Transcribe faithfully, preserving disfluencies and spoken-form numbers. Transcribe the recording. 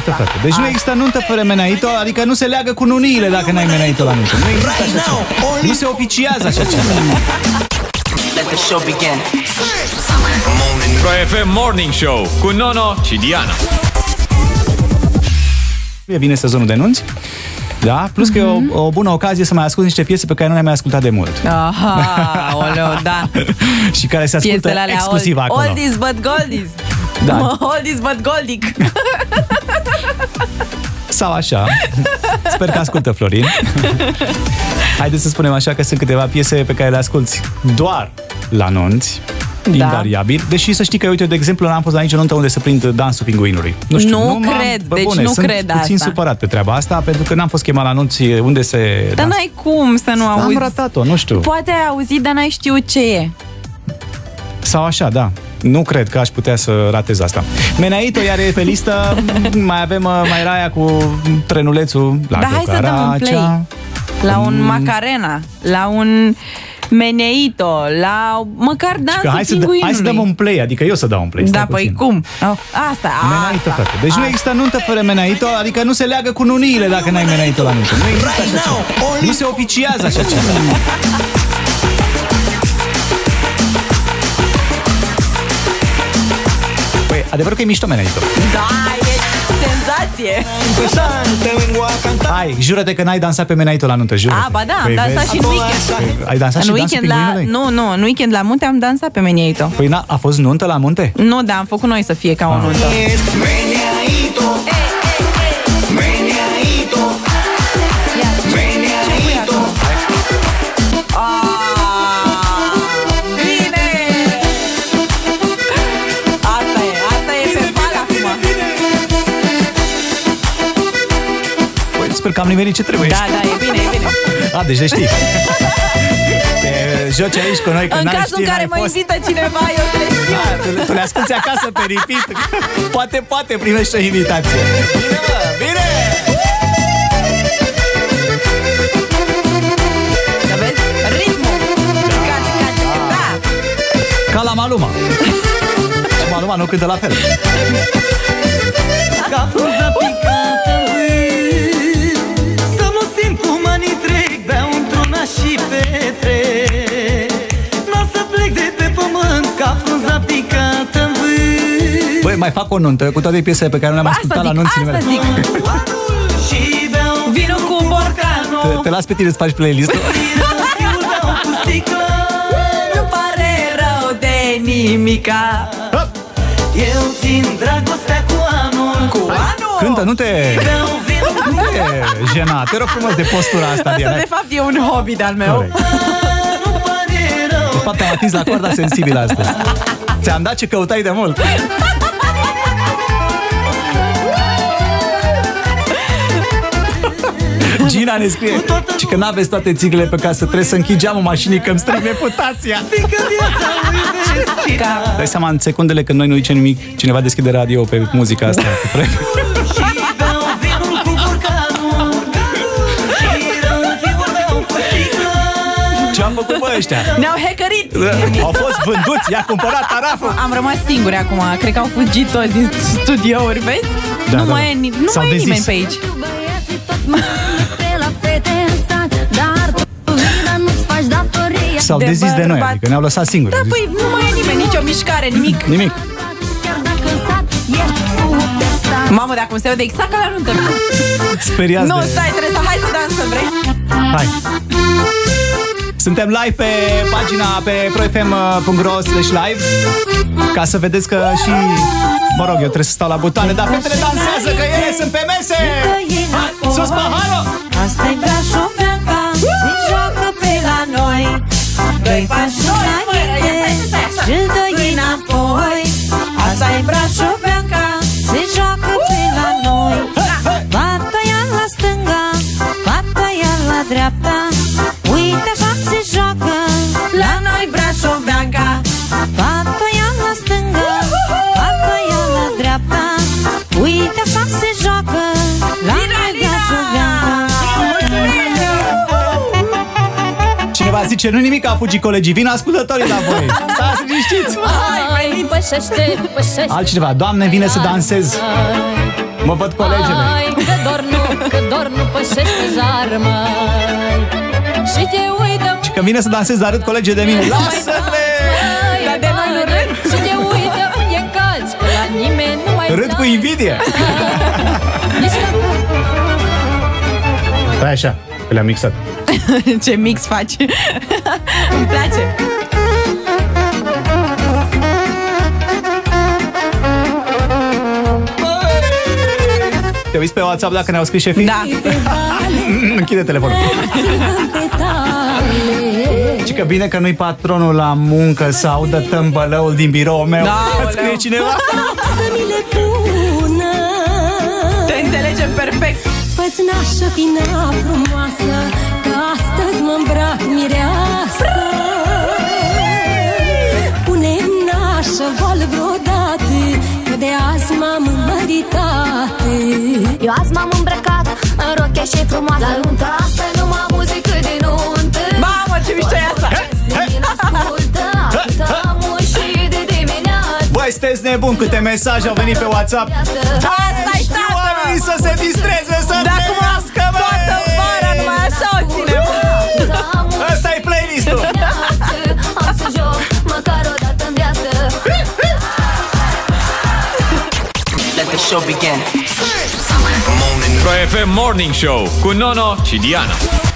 Meneaito, frate. Deci nu există nuntă fără Meneaito, adică nu se leagă cu nuniile dacă n-ai Meneaito la nuntă. Nu există așa ceva. Nu se oficiază așa ceva. Let the show begin. Pro F M Morning Show cu Nono și Diana. Vine sezonul de nunți. Da? Plus că e o, o bună ocazie să mai ascult niște piese pe care nu le-am mai ascultat de mult. Aha, oleo, da. Și care se ascultă Piesele alea exclusiv old, acolo. Oldies but goldies. Da. Oldies but goldic. Sau așa. Sper că ascultă Florin. Haideți să spunem așa că sunt câteva piese pe care le asculti doar la nunți. Da. Invariabil. Deși să știi că, uite, de exemplu, n-am fost la nicio nuntă unde să prind dansul pinguinului. Nu știu. Nu, nu cred, bă, deci bune, nu sunt cred puțin asta. supărat pe treaba asta, pentru că n-am fost chemat la nunți unde se... Dar dans... n-ai cum să nu auzi. Am ratat-o, nu știu. Poate ai auzit, dar n-ai știut ce e. Sau așa, da. Nu cred că aș putea să ratez asta. Meneaito iar e pe listă. Mai avem, mai era aia cu trenulețul la Dar hai să dăm un play. La un Macarena, la un Meneaito, la măcar dansul hai să, pinguinului. hai să dăm un play, adică eu să dau un play. Da, păi cum? Oh, asta, Meneaito, asta, frate. Deci asta. nu există nuntă fără Meneaito, adică nu se leagă cu nuniile dacă n-ai Meneaito la nuntă. Nu există așa ceva. Nu se oficiază așa ceva. Păi, adevărul că e mișto Meneaito. Da, e senzație. Hai, jură-te că n-ai dansat pe Meneaito la nuntă, jură-te. A, ba da, am Păi dansat vezi? și în weekend. Păi, ai dansat În și dansul weekend la, pinguinului? nu, nu, în weekend la munte am dansat pe Meneaito. Păi na, a fost nuntă la munte? Nu, dar am făcut noi să fie ca o nuntă. Meneaito. Meneaito. Meneaito. Bine! Asta e, asta e pe fal acum. Păi, sper că am nimerit ce trebuie. Da, da, e bine, e bine. A, deci le știi. Te joci aici cu noi, că În n-ai cazul ști, în care n-ai mă fost. invită cineva, eu să le știu. A, tu, le- tu le asculti acasă pe repeat. Poate, poate primești o invitație. Bine, mă, bine! Să vezi? Ritmul. Ca, ca, da. Ca la Maluma. Și Maluma nu cântă la fel. Ca frunză picată în vânt, să nu simt cum anii trec, beau într-una și petrec. N-o să plec de pe pământ, ca frunză picată în vânt. Băi, mai fac o nuntă cu toate piesele pe care nu le-am Asta ascultat la zic, nunțile asta mele. zic. Și beau Vino cu Te, borcanul. te las pe tine să faci playlist-ul. vinul, beau cu sticlă. Nu pare rău de nimica. Eu țin dragostea cu anul. Cu anul. Cântă, nu te... Beau vinul, Nu te jena. Te rog frumos de postura asta, Diana. Asta de fapt e un hobby de-al meu. Corect. nu pare rău. De fapt, am atins la coarda sensibilă astăzi. Ți-am dat ce căutai de mult. Gina ne scrie și că n-aveți toate țiglele pe casă, trebuie să închid geamul mașinii că îmi stric reputația. Fiindcă viața lui vezi. Dai seama, în secundele când noi nu zicem nimic, cineva deschide radio pe muzica asta. Și beau vinul cu borcanul. Și rătivul beau cu sticlă. Ce-am făcut, bă, ăștia? Ne-au hackerit. Au fost vânduți, i-a cumpărat taraful. Am rămas singuri acum. Cred că au fugit toți din studiouri, vezi? Da, nu da, mai da. e, ni- nu S-au mai e dezis. nimeni pe aici. S-au De dezis de noi, bărbat. adică ne-au lăsat singuri. Da, Au zis, păi nu mai e nimeni, nicio mișcare, nimic. nimic. Mamă, dacă se vede exact ca la nuntă. Speriați Nu, de... stai, trebuie să hai să dansăm, vrei? Hai. Suntem live pe pagina pe profm punct ro slash live ca să vedeți că și, mă rog, eu trebuie să stau la butoane, dar fetele dansează, că ele sunt pe mese. Hai, sus paharul! Asta-i Brașoveanca, se joacă pe la noi. Doi pași înainte și doi înapoi. Asta-i Brașoveanca, se joacă pe la noi. Fata ia la stânga, fata ia la dreapta. Uite așa se joacă la noi Brașoveanca. Fata ia la stânga, fata ia la dreapta. Uite așa se joacă la noi Brașoveanca. Cineva zice, nu nimic, a fugit colegii, vin ascultătorii la voi. Stați liniștiți. Hai, pășește, pășește. Altcineva, Doamne, vine să dansez. Mă văd colegele. Ai, că dor nu, că dor nu pășește jar, măi. Și te uită. Și când vine să dansezi, dar râd colegii de mine. Lasă-le! Dar de noi nu râd. Și te uită unde calci, că la nimeni nu mai Râd cu invidie. Stai așa, că le-am mixat. Ce mix faci. Îmi place. Te uiți pe WhatsApp dacă ne-au scris șefii? Da. Închide telefonul. Și că bine că nu-i patronul la muncă să audă tâmbălăul din biroul meu. Da, scrie cineva? Te înțelegem perfect. Fă-ți nașă fina frumoasă, că astăzi mă îmbrac mireasă. Pune-mi nașă val brodate, că de azi m-am măritate. Eu azi m-am îmbrăcat în rochie și frumoasă. La nuntă asta nu mă muzică de nuntă. Mamă, ce mișto e asta! Băi, sunteți nebuni, câte mesaje au venit pe WhatsApp. Asta-i și tată! oamenii să se distreze, să trăiască, băi! Toată vara numai așa o ținem. Ăsta e playlist-ul. Am să joc măcar o dată în viață. Let the show begin. Pro F M Morning Show cu Nono și Diana.